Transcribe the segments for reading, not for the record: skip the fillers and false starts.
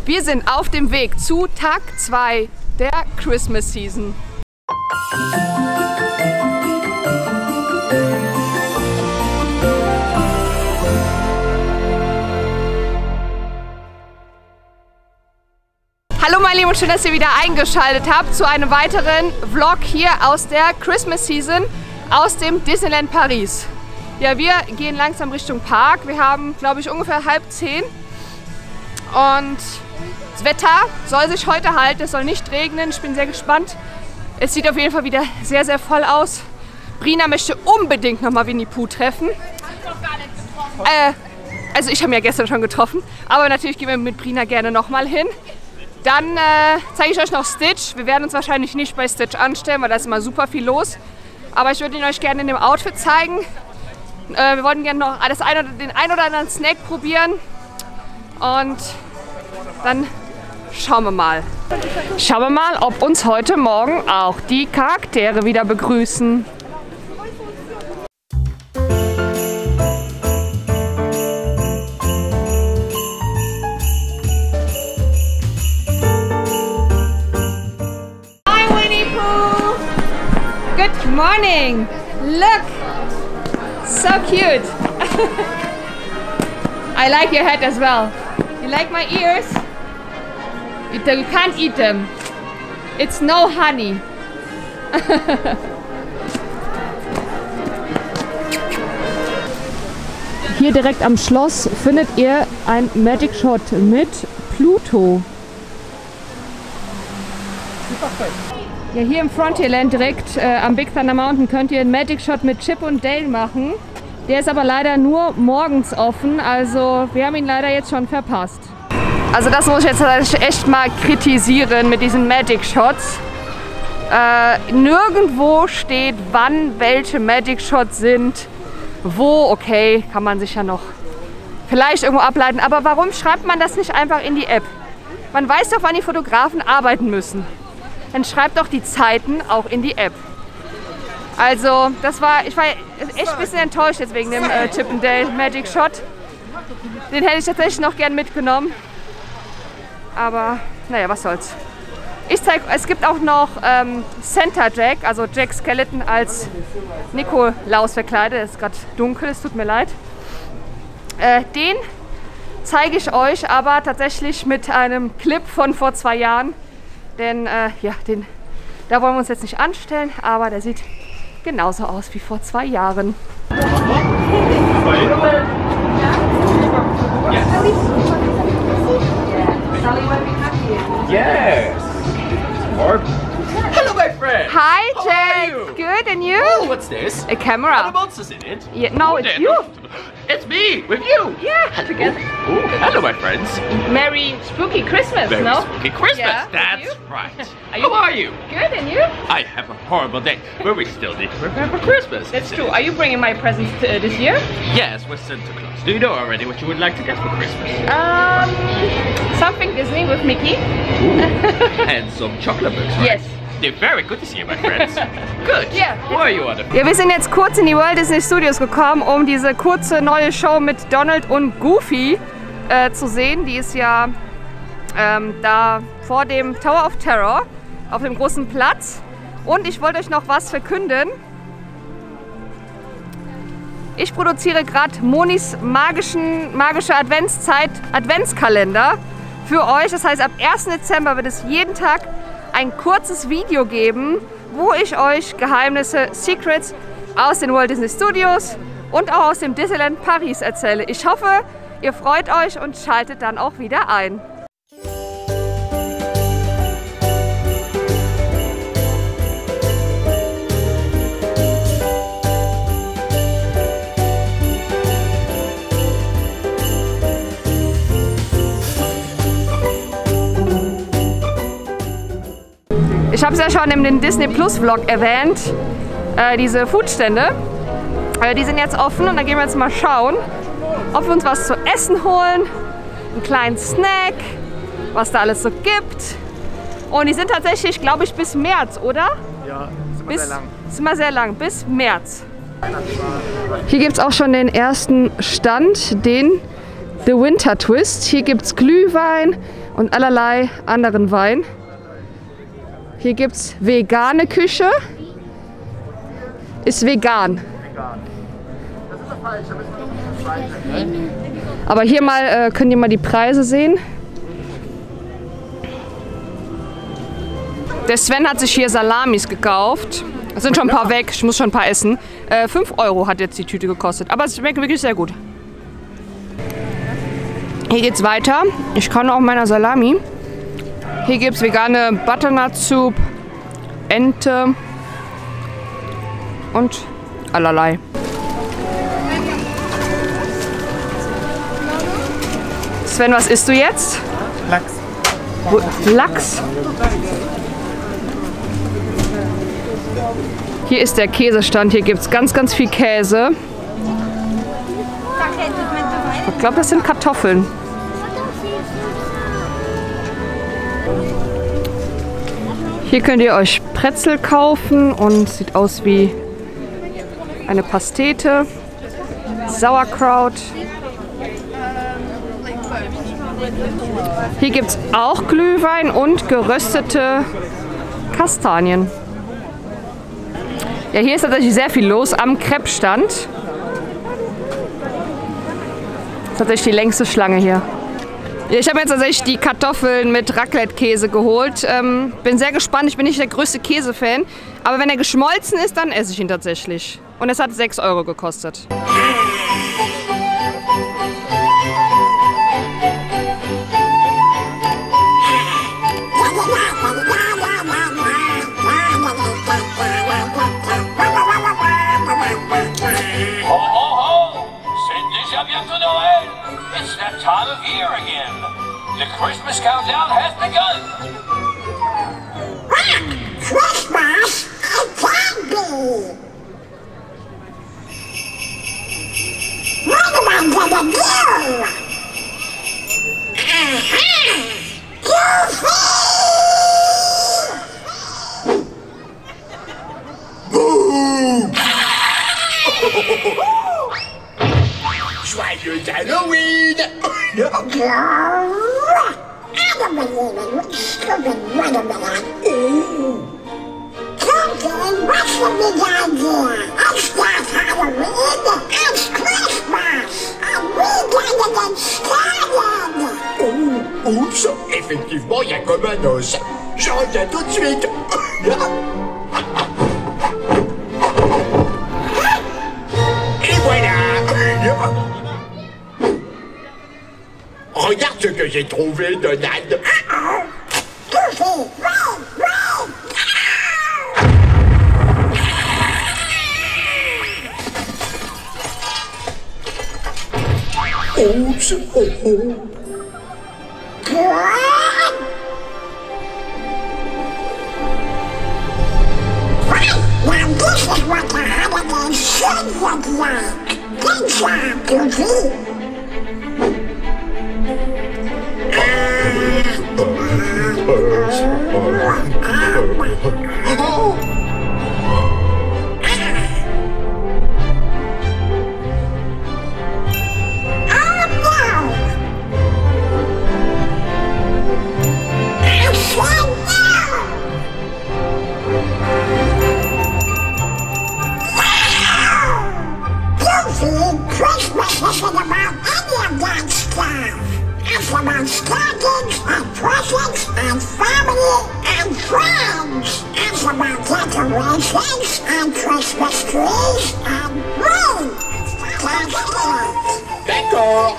Wir sind auf dem Weg zu Tag 2 der Christmas Season. Hallo meine Lieben und schön, dass ihr wieder eingeschaltet habt zu einem weiteren Vlog hier aus der Christmas Season aus dem Disneyland Paris. Ja, wir gehen langsam Richtung Park. Wir haben, glaube ich, ungefähr 9:30 und das Wetter soll sich heute halten. Es soll nicht regnen. Ich bin sehr gespannt. Es sieht auf jeden Fall wieder sehr, sehr voll aus. Brina möchte unbedingt nochmal Winnie Pooh treffen. Also ich habe ihn ja gestern schon getroffen, aber natürlich gehen wir mit Brina gerne nochmal hin. Dann zeige ich euch noch Stitch. Wir werden uns wahrscheinlich nicht bei Stitch anstellen, weil da ist immer super viel los. Aber ich würde ihn euch gerne in dem Outfit zeigen. Wir wollten gerne noch den ein oder anderen Snack probieren. Und dann schauen wir mal. Schauen wir mal, ob uns heute Morgen auch die Charaktere wieder begrüßen. Good morning! Look! So cute! I like your hat as well. You like my ears? You can't eat them. It's no honey. Hier direkt am Schloss findet ihr ein Magic Shot mit Pluto. Ja, hier im Frontierland direkt am Big Thunder Mountain könnt ihr einen Magic Shot mit Chip und Dale machen. Der ist aber leider nur morgens offen, also wir haben ihn leider jetzt schon verpasst. Also das muss ich jetzt echt mal kritisieren mit diesen Magic Shots. Nirgendwo steht, wann welche Magic Shots sind, wo, okay, kann man sich ja noch vielleicht irgendwo ableiten. Aber warum schreibt man das nicht einfach in die App? Man weiß doch, wann die Fotografen arbeiten müssen. Dann schreibt doch die Zeiten auch in die App. Also, ich war echt ein bisschen enttäuscht jetzt wegen dem Chip and Dale Magic Shot. Den hätte ich tatsächlich noch gern mitgenommen. Aber, naja, was soll's. Es gibt auch noch Santa Jack, also Jack Skeleton als Nikolaus verkleidet. Es ist gerade dunkel, es tut mir leid. Den zeige ich euch aber tatsächlich mit einem Clip von vor 2 Jahren. Denn ja, da wollen wir uns jetzt nicht anstellen, aber der sieht genauso aus wie vor 2 Jahren. Yes. Hello, my friend. Hi, Jack. Good, and you? Oh, what's this? A camera. Are the monsters in it? Yeah, no, it's you. It's me, with you. Yeah, together. Oh, hello, my friends. Merry spooky Christmas, Merry no? spooky Christmas. Yeah, That's right. How are you? Good, and you? I have a horrible day, but we still need to prepare for Christmas. That's true. Are you bringing my presents this year? Yes, with Santa Claus. Do you know already what you would like to get for Christmas? Something Disney with Mickey. And some chocolate books, right? Yes. They're very good to see you, my friends. Good. Yeah. Who are you, Anna? Ja, wir sind jetzt kurz in die Walt Disney Studios gekommen, um diese kurze neue Show mit Donald und Goofy zu sehen. Die ist ja da vor dem Tower of Terror auf dem großen Platz. Und ich wollte euch noch was verkünden. Ich produziere gerade Monis magische Adventskalender für euch. Das heißt, ab 1. Dezember wird es jeden Tag ein kurzes Video geben, wo ich euch Geheimnisse, Secrets aus den Walt Disney Studios und auch aus dem Disneyland Paris erzähle. Ich hoffe, ihr freut euch und schaltet dann auch wieder ein. Ich habe es ja schon in dem Disney Plus Vlog erwähnt, diese Foodstände, die sind jetzt offen und da gehen wir jetzt mal schauen, ob wir uns was zu essen holen, einen kleinen Snack, was da alles so gibt. Und die sind tatsächlich, glaube ich, bis März, oder? Ja, ist immer sehr lang. Ist immer sehr lang, bis März. Hier gibt es auch schon den ersten Stand, den The Winter Twist. Hier gibt es Glühwein, und allerlei anderen Wein. Hier gibt es vegane Küche. Ist vegan. Aber hier mal könnt ihr mal die Preise sehen. Der Sven hat sich hier Salamis gekauft. Es sind schon ein paar weg, ich muss schon ein paar essen. 5 € hat jetzt die Tüte gekostet, aber es schmeckt wirklich sehr gut. Hier geht's weiter. Ich kann auch meiner Salami. Hier gibt es vegane Butternut Soup, Ente und allerlei. Sven, was isst du jetzt? Lachs. Lachs? Hier ist der Käsestand. Hier gibt es ganz, ganz viel Käse. Ich glaube, das sind Kartoffeln. Hier könnt ihr euch Brezel kaufen und sieht aus wie eine Pastete. Sauerkraut. Hier gibt es auch Glühwein und geröstete Kastanien. Ja, hier ist tatsächlich sehr viel los am Crepe-Stand. Das ist tatsächlich die längste Schlange hier. Ich habe jetzt tatsächlich die Kartoffeln mit Raclette-Käse geholt. Bin sehr gespannt. Ich bin nicht der größte Käsefan. Aber wenn er geschmolzen ist, dann esse ich ihn tatsächlich. Und es hat 6 € gekostet. It's that time of year again. The Christmas countdown has begun. Christmas? It can be. What am I gonna do? Joyeux Halloween! Oups, effectivement, il y a comme un os. Je reviens tout de suite. Et voilà. Regarde ce que j'ai trouvé, Donald. Oups, oh oh. Now this is what the holiday should look like. Good job, Goofy. Christmas isn't about any of that stuff. It's about stockings and presents and family and friends. It's about decorations and Christmas trees and rings. That's it. D'accord.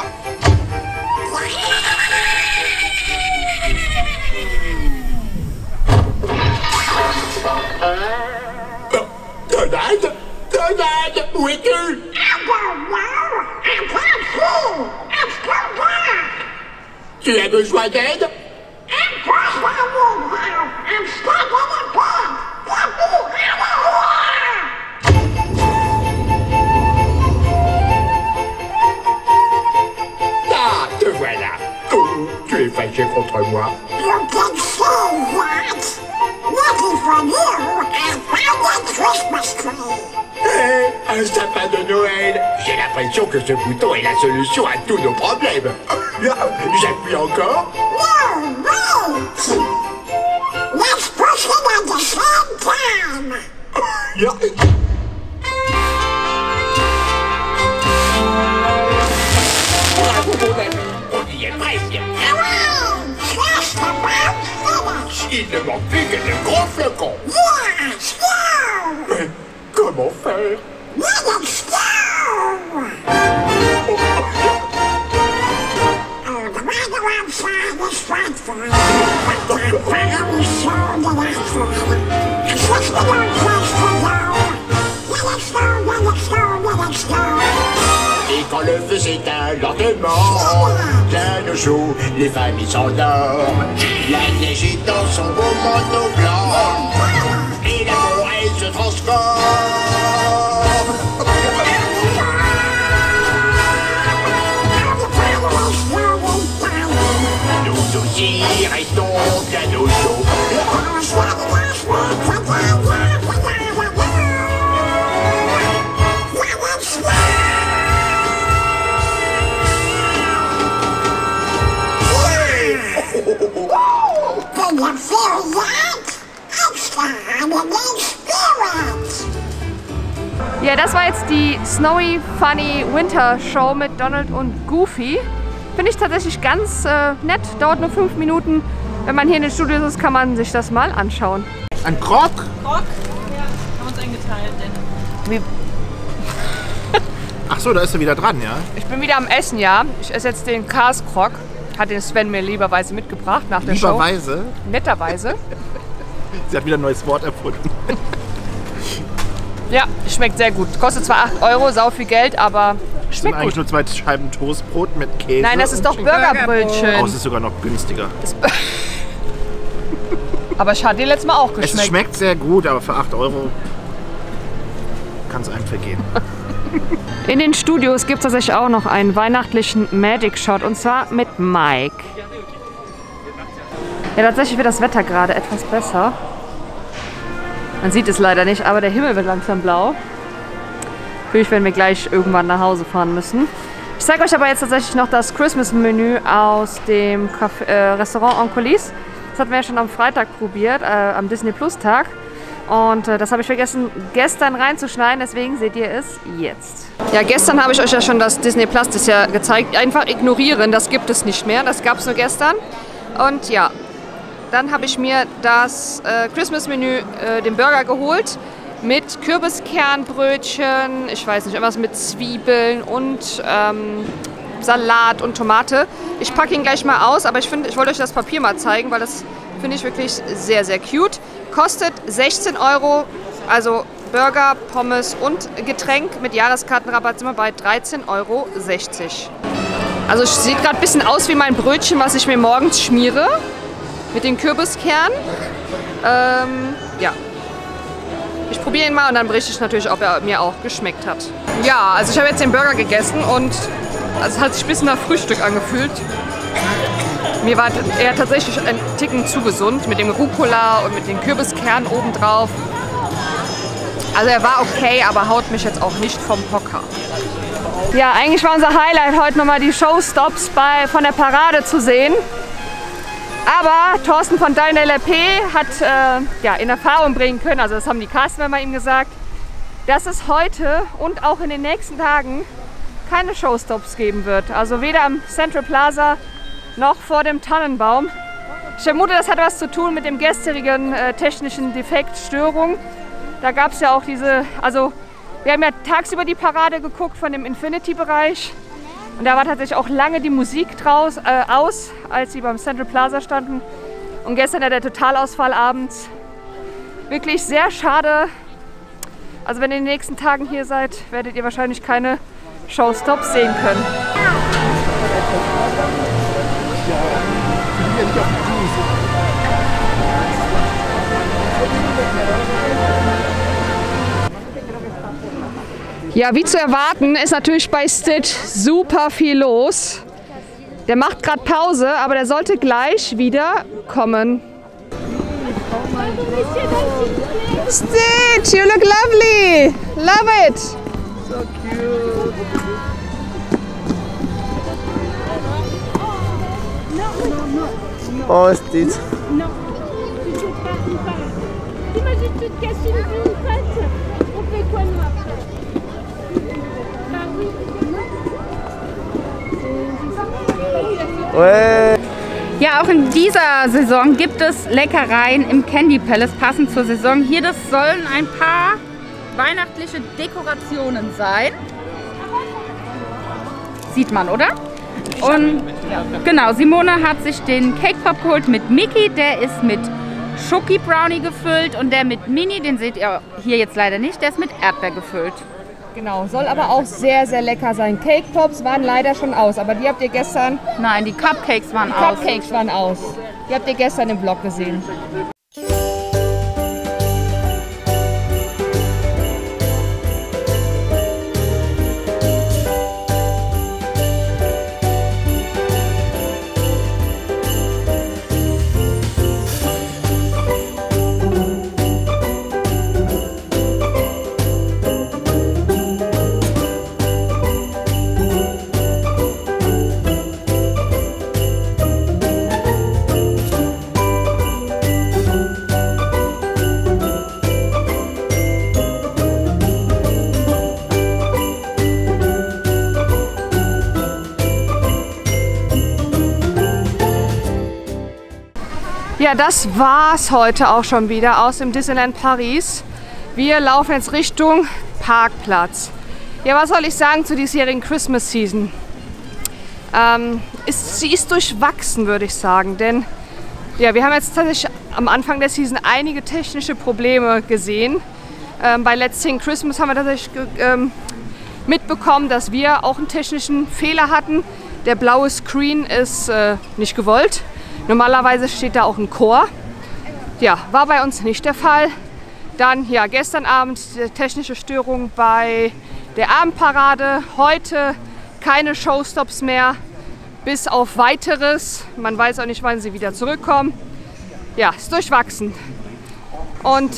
Donald? Donald, où es-tu? I don't know. I can't see. It's too dark. Tu as besoin d'aide? Of course I need help. I'm stuck in a pit. Get me out of here. Ah, te voilà. Oh, tu es fâché contre moi. You can say that. Lucky for you, I found a Christmas tree. Un sapin de Noël. J'ai l'impression que ce bouton est la solution à tous nos problèmes. J'appuie encore. No, Il ne manque plus que de gros flocons. Yes, go! Mais comment faire? Let's go! Oh, the weather outside is frightful. But I'm very sure that I could. It's just a long place to go. Let us go, let us go, let us go. Et quand le feu s'éteint lentement, plein de chaud, les familles s'endorment. La neige est dans son beau manteau blanc, et la forêt se transforme. Nous aussi restons bien au chaud. Ja, das war jetzt die Snowy Funny Winter Show mit Donald und Goofy. Finde ich tatsächlich ganz nett, dauert nur 5 Minuten. Wenn man hier in den Studios ist, kann man sich das mal anschauen. Ein Krog? Krog? Ja, haben uns eingeteilt. Denn. Wie, Ach so, da ist er wieder dran, ja? ich bin wieder am Essen, ja. Ich esse jetzt den Karskrog. Hat den Sven mir lieberweise mitgebracht nach der Lieberweise? Show. Netterweise. Sie hat wieder ein neues Wort erfunden. Ja, schmeckt sehr gut. Kostet zwar 8 Euro, sau viel Geld, aber Das sind schmeckt eigentlich gut. nur 2 Scheiben Toastbrot mit Käse. Nein, das ist und doch Schinken. Burgerbrötchen. Oh, es ist sogar noch günstiger. Aber es hat dir letztes Mal auch Es geschmeckt. schmeckt sehr gut, aber für 8 Euro kann es einem vergehen. In den Studios gibt es tatsächlich auch noch einen weihnachtlichen Magic Shot und zwar mit Mike. Ja, tatsächlich wird das Wetter gerade etwas besser. Man sieht es leider nicht, aber der Himmel wird langsam blau. Natürlich werden wir gleich irgendwann nach Hause fahren müssen. Ich zeige euch aber jetzt tatsächlich noch das Christmas-Menü aus dem Restaurant en Coulisses. Das hatten wir ja schon am Freitag probiert, am Disney Plus Tag. Und das habe ich vergessen gestern reinzuschneiden, deswegen seht ihr es jetzt. Ja, gestern habe ich euch ja schon das Disney Plus das ja gezeigt. Einfach ignorieren, das gibt es nicht mehr. Das gab es nur gestern. Und ja, dann habe ich mir das Christmas-Menü, den Burger geholt. Mit Kürbiskernbrötchen, ich weiß nicht, irgendwas mit Zwiebeln und Salat und Tomate. Ich packe ihn gleich mal aus, aber ich wollte euch das Papier mal zeigen, weil das finde ich wirklich sehr, sehr cute. Kostet 16 Euro, also Burger, Pommes und Getränk. Mit Jahreskartenrabatt sind wir bei 13,60 Euro. Also es sieht gerade ein bisschen aus wie mein Brötchen, was ich mir morgens schmiere. Mit den Kürbiskernen. Ja. Ich probiere ihn mal und dann berichte ich natürlich, ob er mir auch geschmeckt hat. Ja, also ich habe jetzt den Burger gegessen und es hat sich ein bisschen nach Frühstück angefühlt. Mir war er tatsächlich ein Ticken zu gesund mit dem Rucola und mit den Kürbiskernen obendrauf. Also er war okay, aber haut mich jetzt auch nicht vom Hocker. Ja, eigentlich war unser Highlight heute nochmal die Showstops von der Parade zu sehen. Aber Thorsten von Dein LRP hat ja, in Erfahrung bringen können, also das haben die Castmember ihm gesagt, dass es heute und auch in den nächsten Tagen keine Showstops geben wird. Also weder am Central Plaza noch vor dem Tannenbaum. Ich vermute, das hat was zu tun mit dem gestrigen technischen Defekt, Störung. Da gab es ja auch diese, also wir haben ja tagsüber die Parade geguckt von dem Infinity-Bereich. Und da war tatsächlich auch lange die Musik aus, als sie beim Central Plaza standen. Und gestern ja der Totalausfall abends. Wirklich sehr schade. Also wenn ihr in den nächsten Tagen hier seid, werdet ihr wahrscheinlich keine Showstops sehen können. Ja, wie zu erwarten, ist natürlich bei Stitch super viel los. Der macht gerade Pause, aber der sollte gleich wieder kommen. Stitch, you look lovely! Love it! So cute. Oh, Stitch. Non, tu ne peux pas ou pas. Imagine tu te casses une vue ou patte. On fait quoi nous après? Bah oui. Ouais. Ja, auch in dieser Saison gibt es Leckereien im Candy Palace, passend zur Saison. Hier, das sollen ein paar weihnachtliche Dekorationen sein. Sieht man, oder? Und genau, Simone hat sich den Cake Pop geholt mit Mickey. Der ist mit Schoki Brownie gefüllt und der mit Mini, den seht ihr hier jetzt leider nicht, der ist mit Erdbeer gefüllt. Genau, soll aber auch sehr, sehr lecker sein. Cake Pops waren leider schon aus, aber die habt ihr gestern... Nein, die Cupcakes waren aus. Cupcakes waren aus. Die habt ihr gestern im Vlog gesehen. Ja, das war's heute auch schon wieder aus dem Disneyland Paris. Wir laufen jetzt Richtung Parkplatz. Ja, was soll ich sagen zu diesjährigen Christmas Season? Sie ist durchwachsen, würde ich sagen, denn ja, wir haben jetzt tatsächlich am Anfang der Season einige technische Probleme gesehen. Bei Let's Sing Christmas haben wir tatsächlich mitbekommen, dass wir auch einen technischen Fehler hatten. Der blaue Screen ist nicht gewollt. Normalerweise steht da auch ein Chor. Ja, war bei uns nicht der Fall. Dann ja, gestern Abend technische Störung bei der Abendparade. Heute keine Showstops mehr, bis auf Weiteres. Man weiß auch nicht, wann sie wieder zurückkommen. Ja, ist durchwachsen. Und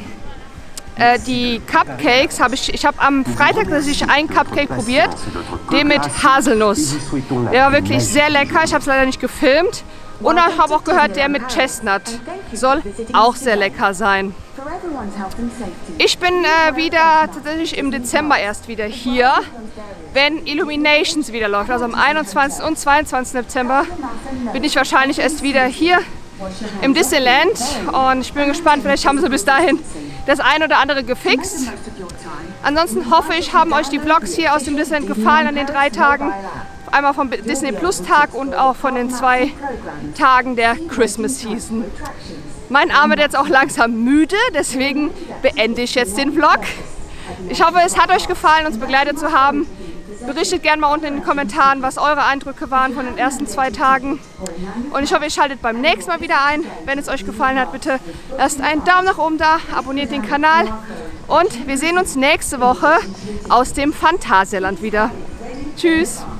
die Cupcakes habe ich habe am Freitag tatsächlich einen Cupcake probiert, den mit Haselnuss. Der war wirklich sehr lecker. Ich habe es leider nicht gefilmt. Und ich habe auch gehört, der mit Chestnut soll auch sehr lecker sein. Ich bin wieder tatsächlich im Dezember erst wieder hier, wenn Illuminations wieder läuft. Also am 21. und 22. Dezember bin ich wahrscheinlich erst wieder hier im Disneyland. Und ich bin gespannt, vielleicht haben sie bis dahin das ein oder andere gefixt. Ansonsten hoffe ich, haben euch die Vlogs hier aus dem Disneyland gefallen an den 3 Tagen. Einmal vom Disney Plus Tag und auch von den 2 Tagen der Christmas Season. Mein Arm wird jetzt auch langsam müde, deswegen beende ich jetzt den Vlog. Ich hoffe, es hat euch gefallen, uns begleitet zu haben. Berichtet gerne mal unten in den Kommentaren, was eure Eindrücke waren von den ersten 2 Tagen. Und ich hoffe, ihr schaltet beim nächsten Mal wieder ein. Wenn es euch gefallen hat, bitte lasst einen Daumen nach oben da, abonniert den Kanal. Und wir sehen uns nächste Woche aus dem Phantasialand wieder. Tschüss!